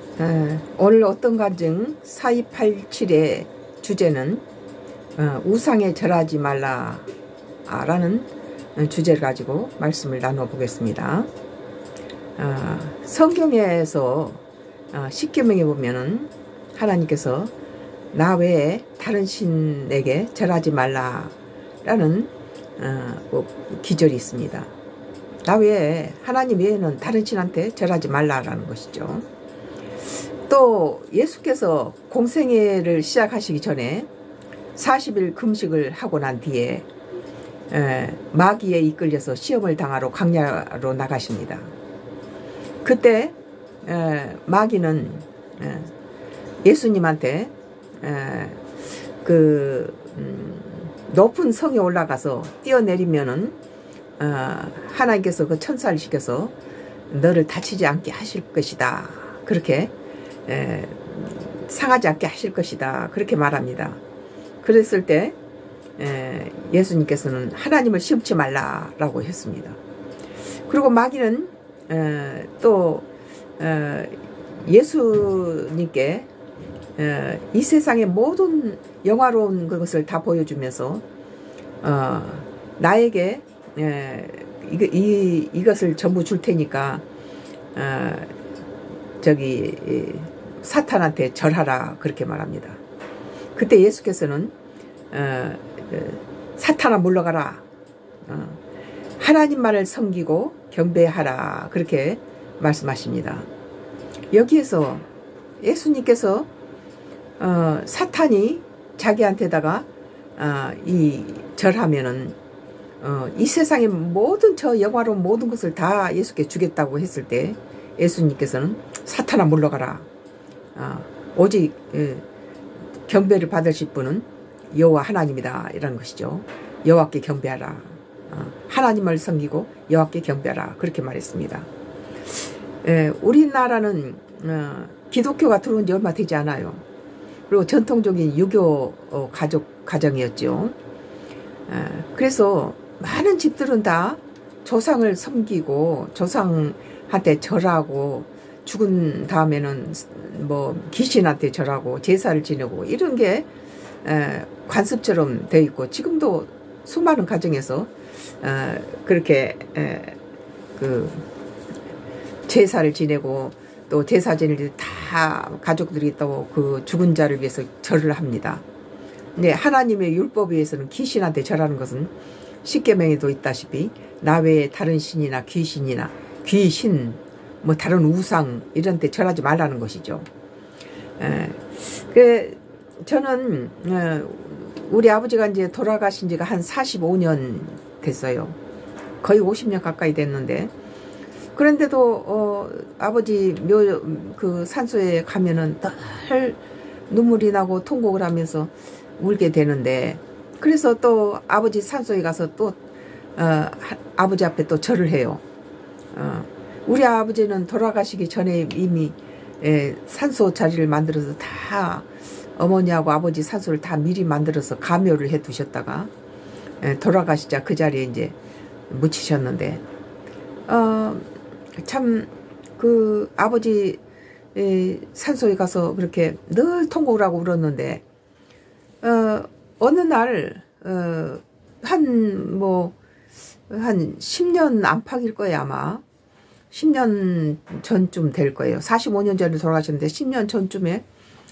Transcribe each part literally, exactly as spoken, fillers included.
에, 오늘 어떤 간증 사이팔칠의 주제는 어, 우상에 절하지 말라 라는 주제를 가지고 말씀을 나눠 보겠습니다. 어, 성경에서 어, 십계명에 보면은 하나님께서 나 외에 다른 신에게 절하지 말라 라는 어, 기절이 있습니다. 나 외에, 하나님 외에는 다른 신한테 절하지 말라라는 것이죠. 또 예수께서 공생애를 시작하시기 전에 사십 일 금식을 하고 난 뒤에 에, 마귀에 이끌려서 시험을 당하러 광야로 나가십니다. 그때 에, 마귀는 에, 예수님한테 에, 그 음, 높은 성에 올라가서 뛰어내리면은 어, 하나님께서 그 천사를 시켜서 너를 다치지 않게 하실 것이다. 그렇게 에, 상하지 않게 하실 것이다. 그렇게 말합니다. 그랬을 때 에, 예수님께서는 하나님을 시험치 말라라고 했습니다. 그리고 마귀는 에, 또 에, 예수님께 에, 이 세상의 모든 영화로운 것을 다 보여주면서 어, 나에게 에, 이, 이, 이것을 전부 줄 테니까 어, 저기 사탄한테 절하라 그렇게 말합니다. 그때 예수께서는 어, 사탄아 물러가라, 어, 하나님만을 섬기고 경배하라 그렇게 말씀하십니다. 여기에서 예수님께서 어, 사탄이 자기한테다가 어, 이 절하면은 어, 이 세상의 모든 저 영화로운 모든 것을 다 예수께 주겠다고 했을 때 예수님께서는 사탄아 물러가라, 어, 오직 예, 경배를 받으실 분은 여호와 하나님이다 이라는 것이죠. 여호와께 경배하라, 어, 하나님을 섬기고 여호와께 경배하라 그렇게 말했습니다. 예, 우리나라는 어, 기독교가 들어온 지 얼마 되지 않아요. 그리고 전통적인 유교 어, 가족 가정이었죠. 예, 그래서 많은 집들은 다 조상을 섬기고 조상한테 절하고 죽은 다음에는 뭐 귀신한테 절하고 제사를 지내고 이런 게 에, 관습처럼 되어 있고 지금도 수많은 가정에서 에, 그렇게 에, 그 제사를 지내고 또 제사 지낼 때 다 가족들이 또 그 죽은 자를 위해서 절을 합니다. 근데 하나님의 율법에 의해서는 귀신한테 절하는 것은 십계명에도 있다시피 나 외에 다른 신이나 귀신이나 귀신 뭐 다른 우상 이런 데 절하지 말라는 것이죠. 에, 그 저는 에, 우리 아버지가 이제 돌아가신 지가 한 사십오 년 됐어요. 거의 오십 년 가까이 됐는데 그런데도 어, 아버지 묘 그 산소에 가면은 늘 눈물이 나고 통곡을 하면서 울게 되는데, 그래서 또 아버지 산소에 가서 또 어, 아버지 앞에 또 절을 해요. 어, 우리 아버지는 돌아가시기 전에 이미 에, 산소 자리를 만들어서 다 어머니하고 아버지 산소를 다 미리 만들어서 가묘를 해 두셨다가 에, 돌아가시자 그 자리에 이제 묻히셨는데, 어, 참 그 아버지 에, 산소에 가서 그렇게 늘 통곡을 하고 울었는데, 어, 어느 날, 어, 한, 뭐, 한 십 년 안팎일 거예요, 아마. 십 년 전쯤 될 거예요. 사십오 년 전에 돌아가셨는데, 십 년 전쯤에,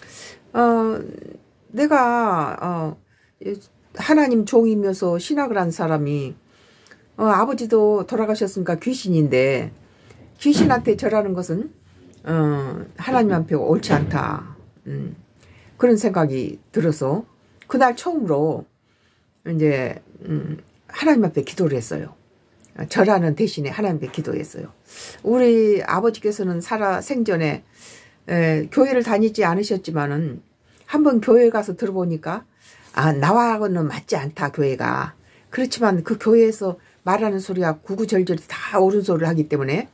어, 내가, 어, 하나님 종이면서 신학을 한 사람이, 어, 아버지도 돌아가셨으니까 귀신인데, 귀신한테 절하는 것은, 어, 하나님 앞에 옳지 않다. 음, 그런 생각이 들어서, 그날 처음으로 이제 음, 하나님 앞에 기도를 했어요. 절하는 대신에 하나님 앞에 기도했어요. 우리 아버지께서는 살아 생전에 에, 교회를 다니지 않으셨지만은 한번 교회 가서 들어보니까 아, 나와는 맞지 않다 교회가. 그렇지만 그 교회에서 말하는 소리가 구구절절이 다 옳은 소리를 하기 때문에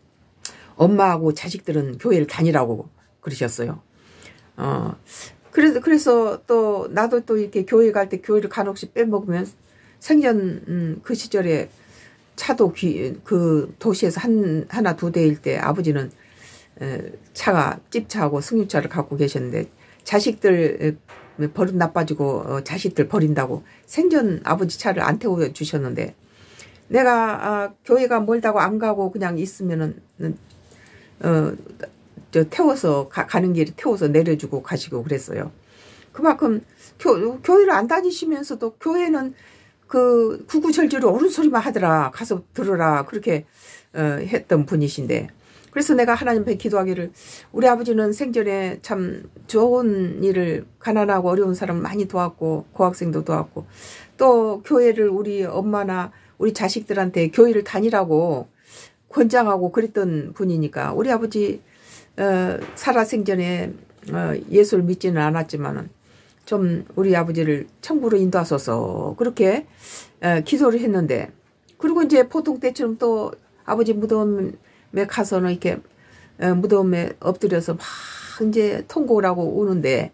엄마하고 자식들은 교회를 다니라고 그러셨어요. 어. 그래서, 그래서 또, 나도 또 이렇게 교회 갈 때 교회를 간혹씩 빼먹으면 생전, 음, 그 시절에 차도 귀, 그 도시에서 한, 하나 두 대일 때 아버지는 차가 찝차하고 승용차를 갖고 계셨는데 자식들 버릇 나빠지고 자식들 버린다고 생전 아버지 차를 안 태워주셨는데 내가 교회가 멀다고 안 가고 그냥 있으면은 어, 저 태워서 가, 가는 길에 태워서 내려주고 가시고 그랬어요. 그만큼 교, 교회를 안 다니시면서도 교회는 그 구구절절히 옳은 소리만 하더라. 가서 들으라. 그렇게 어, 했던 분이신데 그래서 내가 하나님 앞에 기도하기를 우리 아버지는 생전에 참 좋은 일을 가난하고 어려운 사람 많이 도왔고 고학생도 도왔고 또 교회를 우리 엄마나 우리 자식들한테 교회를 다니라고 권장하고 그랬던 분이니까 우리 아버지 어, 살아생전에 어, 예수를 믿지는 않았지만은 좀 우리 아버지를 천국으로 인도하소서 그렇게 어, 기도를 했는데 그리고 이제 보통 때처럼 또 아버지 무덤에 가서는 이렇게 어, 무덤에 엎드려서 막 이제 통곡을 하고 우는데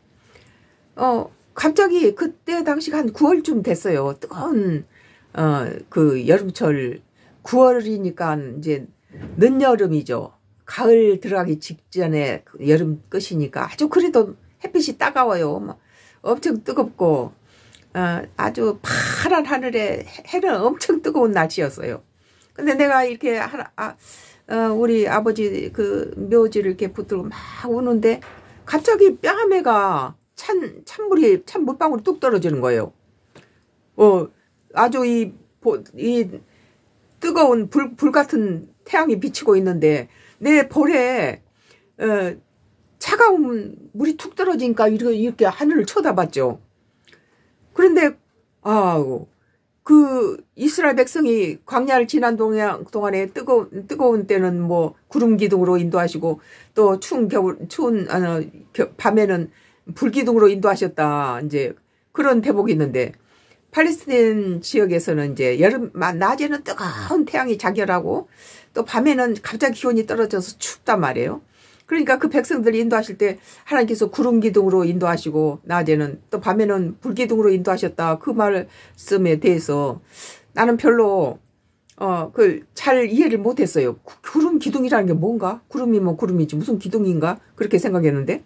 어 갑자기 그때 당시가 한 구월쯤 됐어요. 뜨거운 어, 그 여름철 구월이니까 이제 늦여름이죠. 가을 들어가기 직전에 여름 끝이니까 아주 그래도 햇빛이 따가워요. 막 엄청 뜨겁고 어, 아주 파란 하늘에 해는 엄청 뜨거운 날씨였어요. 근데 내가 이렇게 하나, 아, 어, 우리 아버지 그 묘지를 이렇게 붙들고 막 우는데 갑자기 뺨에가 찬 찬물이 찬 물방울이 뚝 떨어지는 거예요. 어 아주 이, 이 뜨거운 불, 불 같은 태양이 비치고 있는데 내 볼에 어, 차가운 물이 툭 떨어지니까 이렇게, 이렇게 하늘을 쳐다봤죠. 그런데 아우 그 이스라엘 백성이 광야를 지난 동안에 뜨거운 뜨거운 때는 뭐 구름 기둥으로 인도하시고 또 추운 겨울 추운 아, 밤에는 불 기둥으로 인도하셨다 이제 그런 대목이 있는데 팔레스타인 지역에서는 이제 여름 낮에는 뜨거운 태양이 자결하고 또 밤에는 갑자기 기온이 떨어져서 춥단 말이에요. 그러니까 그 백성들이 인도하실 때 하나님께서 구름 기둥으로 인도하시고 낮에는 또 밤에는 불 기둥으로 인도하셨다. 그 말씀에 대해서 나는 별로 어 그 잘 이해를 못했어요. 구름 기둥이라는 게 뭔가? 구름이면 구름이지 무슨 기둥인가? 그렇게 생각했는데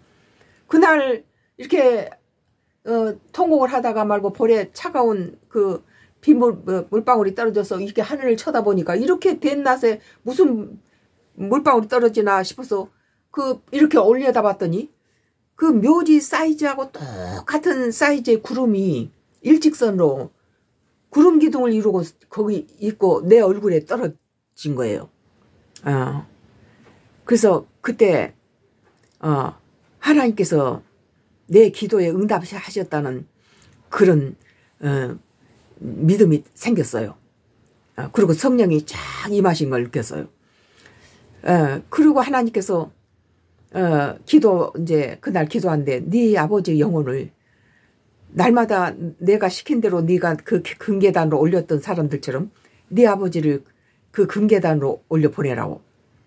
그날 이렇게 어 통곡을 하다가 말고 볼에 차가운 그 빗물 물방울이 떨어져서 이렇게 하늘을 쳐다보니까 이렇게 된 낮에 무슨 물방울이 떨어지나 싶어서 그 이렇게 올려다 봤더니 그 묘지 사이즈하고 똑같은 사이즈의 구름이 일직선으로 구름 기둥을 이루고 거기 있고 내 얼굴에 떨어진 거예요. 어. 그래서 그때 어, 하나님께서 내 기도에 응답하셨다는 그런 어, 믿음이 생겼어요. 어, 그리고 성령이 쫙 임하신 걸 느꼈어요. 어, 그리고 하나님께서 어, 기도 이제 그날 기도한데 네 아버지 영혼을 날마다 내가 시킨 대로 네가 그 금계단으로 올렸던 사람들처럼 네 아버지를 그 금계단으로 올려 보내라고.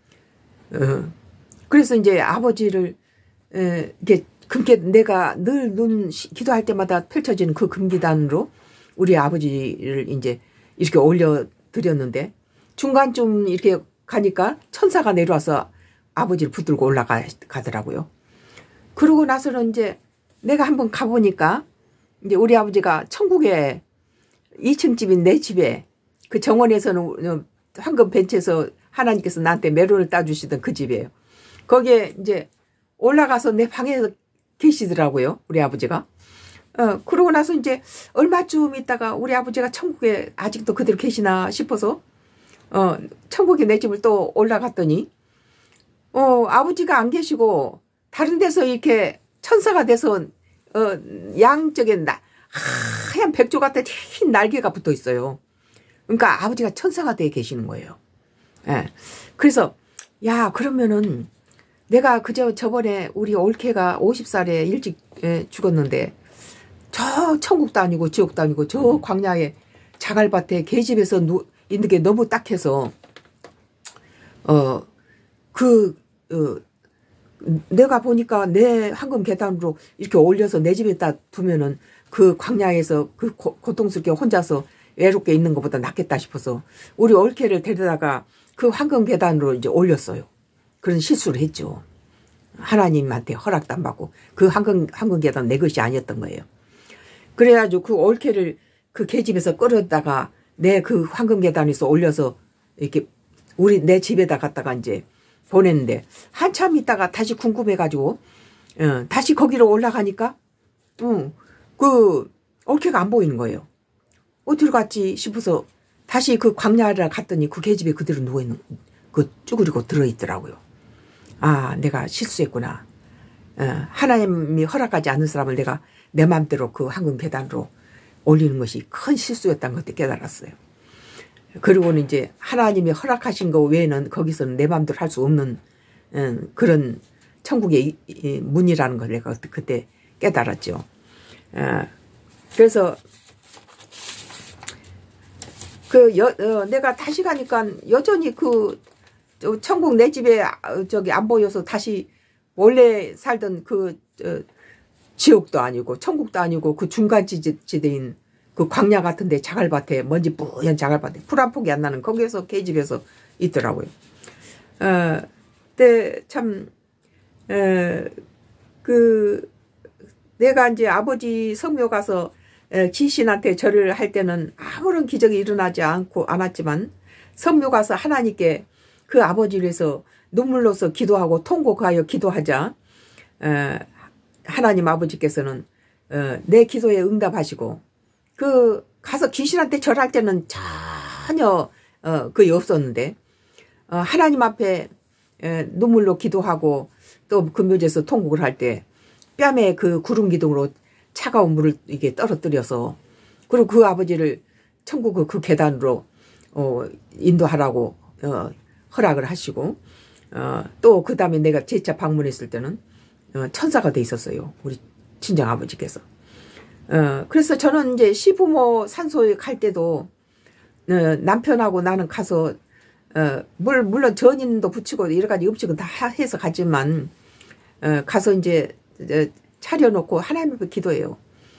어, 그래서 이제 아버지를 에, 이게 금계 내가 늘 눈 기도할 때마다 펼쳐지는 그 금계단으로 우리 아버지를 이제 이렇게 올려 드렸는데 중간쯤 이렇게 가니까 천사가 내려와서 아버지를 붙들고 올라가더라고요. 그러고 나서는 이제 내가 한번 가보니까 이제 우리 아버지가 천국에 이 층 집인 내 집에 그 정원에서는 황금 벤치에서 하나님께서 나한테 메로를 따주시던 그 집이에요. 거기에 이제 올라가서 내 방에서 계시더라고요. 우리 아버지가. 어, 그러고 나서 이제 얼마쯤 있다가 우리 아버지가 천국에 아직도 그대로 계시나 싶어서 어, 천국에 내 집을 또 올라갔더니 어, 아버지가 안 계시고 다른 데서 이렇게 천사가 돼서 어, 양쪽에 나, 하얀 백조 같은 흰 날개가 붙어 있어요. 그러니까 아버지가 천사가 돼 계시는 거예요. 예. 그래서 야 그러면은 내가 그저 저번에 우리 올케가 오십 살에 일찍 예, 죽었는데 저 천국도 아니고 지옥도 아니고 저 광야에 자갈밭에 계집에서 누, 있는 게 너무 딱해서 어 그 어, 내가 보니까 내 황금 계단으로 이렇게 올려서 내 집에다 두면은 그 광야에서 그 고, 고통스럽게 혼자서 외롭게 있는 것보다 낫겠다 싶어서 우리 올케를 데려다가 그 황금 계단으로 이제 올렸어요. 그런 실수를 했죠. 하나님한테 허락도 안 받고 그 황금, 황금계단 내 것이 아니었던 거예요. 그래가지고 그 올케를 그 계집에서 끌어다가 내 그 황금계단에서 올려서 이렇게 우리 내 집에다 갖다가 이제 보냈는데 한참 있다가 다시 궁금해가지고 어, 다시 거기로 올라가니까 어, 그 올케가 안 보이는 거예요. 어디로 갔지 싶어서 다시 그 광야를 갔더니 그 계집에 그대로 누워있는 그 쭈그리고 들어있더라고요. 아, 내가 실수했구나. 어, 하나님이 허락하지 않는 사람을 내가 내 마음대로 그 황금 계단으로 올리는 것이 큰 실수였다는 것을 깨달았어요. 그리고는 이제 하나님이 허락하신 거 외에는 거기서는 내 마음대로 할 수 없는 음, 그런 천국의 문이라는 걸 내가 그때 깨달았죠. 어, 그래서 그 여, 어, 내가 다시 가니까 여전히 그 천국 내 집에 저기 안 보여서 다시 원래 살던 그 어, 지옥도 아니고 천국도 아니고 그 중간지대인 그 광야 같은데 자갈밭에 먼지 뿌연 자갈밭에 풀 한 폭이 안 나는 거기에서 계집에서 있더라고요. 어, 그때 참 에, 그 내가 이제 아버지 성묘 가서 귀신한테 절을 할 때는 아무런 기적이 일어나지 않고 않았지만 성묘 가서 하나님께 그 아버지를 위해서 눈물로서 기도하고 통곡하여 기도하자 에, 하나님 아버지께서는 어, 내 기도에 응답하시고 그 가서 귀신한테 절할 때는 전혀 어, 그게 없었는데 어, 하나님 앞에 에, 눈물로 기도하고 또 금묘지에서 통곡을 할 때 뺨에 그 구름 기둥으로 차가운 물을 이게 떨어뜨려서 그리고 그 아버지를 천국 그 계단으로 어, 인도하라고 어, 허락을 하시고 어, 또 그 다음에 내가 재차 방문했을 때는 어, 천사가 돼 있었어요. 우리 친정 아버지께서. 어, 그래서 저는 이제 시부모 산소에 갈 때도 어, 남편하고 나는 가서 어, 물, 물론 전인도 붙이고 여러 가지 음식은 다 해서 가지만 어, 가서 이제 어, 차려놓고 하나님 앞에 기도해요.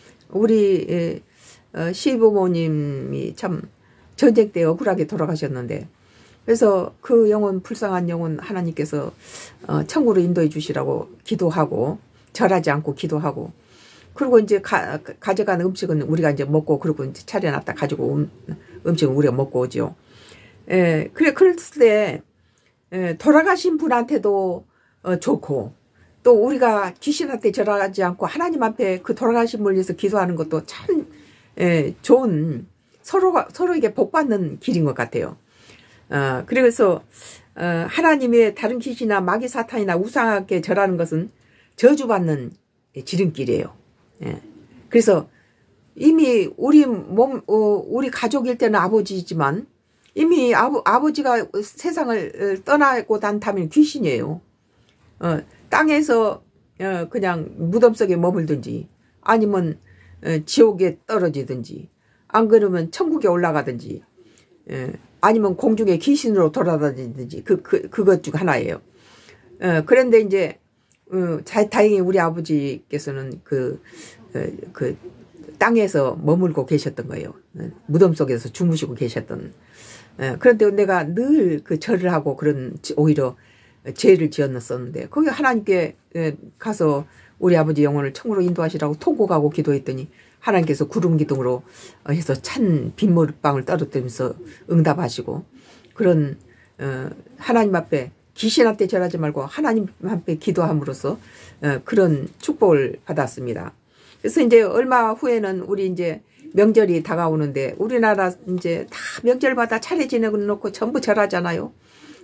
우리 어, 시부모님이 참 전쟁 때 억울하게 돌아가셨는데 그래서 그 영혼 불쌍한 영혼 하나님께서 어, 천국으로 인도해 주시라고 기도하고 절하지 않고 기도하고 그리고 이제 가, 가져간 음식은 우리가 이제 먹고 그리고 이제 차려놨다 가지고 음, 음식은 우리가 먹고 오죠. 예, 그래 그랬을 때 예, 돌아가신 분한테도 어, 좋고 또 우리가 귀신한테 절하지 않고 하나님 앞에 그 돌아가신 분을 위해서 기도하는 것도 참 예, 좋은 서로가 서로에게 복받는 길인 것 같아요. 어, 그래서 어, 하나님의 다른 귀신이나 마귀 사탄이나 우상에게 절하는 것은 저주받는 지름길이에요. 예. 그래서 이미 우리 몸, 어, 우리 가족일 때는 아버지지만 이미 아버, 아버지가 세상을 떠나고 난 다음에 귀신이에요. 어, 땅에서 어, 그냥 무덤 속에 머물든지 아니면 어, 지옥에 떨어지든지 안 그러면 천국에 올라가든지 예, 아니면 공중에 귀신으로 돌아다니든지 그, 그, 그것 중 하나예요. 어, 그런데 이제 어, 자, 다행히 우리 아버지께서는 그, 어, 그 땅에서 머물고 계셨던 거예요. 무덤 속에서 주무시고 계셨던. 어, 그런데 내가 늘 그 절을 하고 그런 오히려 죄를 지었었는데 거기 하나님께 가서 우리 아버지 영혼을 천국으로 인도하시라고 통곡하고 기도했더니 하나님께서 구름 기둥으로 해서 찬 빗물방울 떨어뜨리면서 응답하시고 그런 어, 하나님 앞에 귀신한테 절하지 말고 하나님 앞에 기도함으로써 어, 그런 축복을 받았습니다. 그래서 이제 얼마 후에는 우리 이제 명절이 다가오는데 우리나라 이제 다 명절마다 차례 지내놓고 전부 절하잖아요.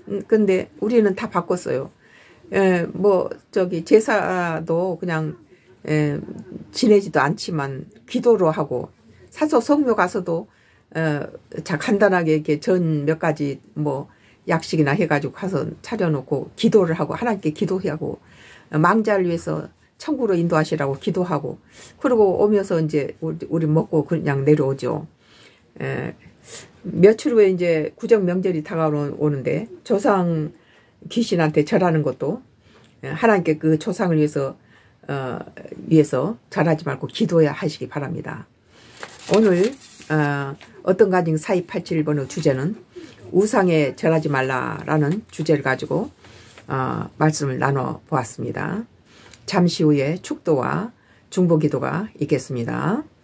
근데 우리는 다 바꿨어요. 에, 뭐 저기 제사도 그냥 에, 지내지도 않지만 기도로 하고 사서 성묘 가서도 어, 자 간단하게 이렇게 전 몇 가지 뭐 약식이나 해가지고 가서 차려놓고 기도를 하고 하나님께 기도하고 망자를 위해서 천국으로 인도하시라고 기도하고 그리고 오면서 이제 우리, 우리 먹고 그냥 내려오죠. 에, 며칠 후에 이제 구정 명절이 다가오는데 조상 귀신한테 절하는 것도 하나님께 그 조상을 위해서 어, 위해서 절하지 말고 기도해야 하시기 바랍니다. 오늘 어, 어떤 가정 사이팔칠일 번의 주제는 우상에 절하지 말라라는 주제를 가지고 어, 말씀을 나눠 보았습니다. 잠시 후에 축도와 중보기도가 있겠습니다.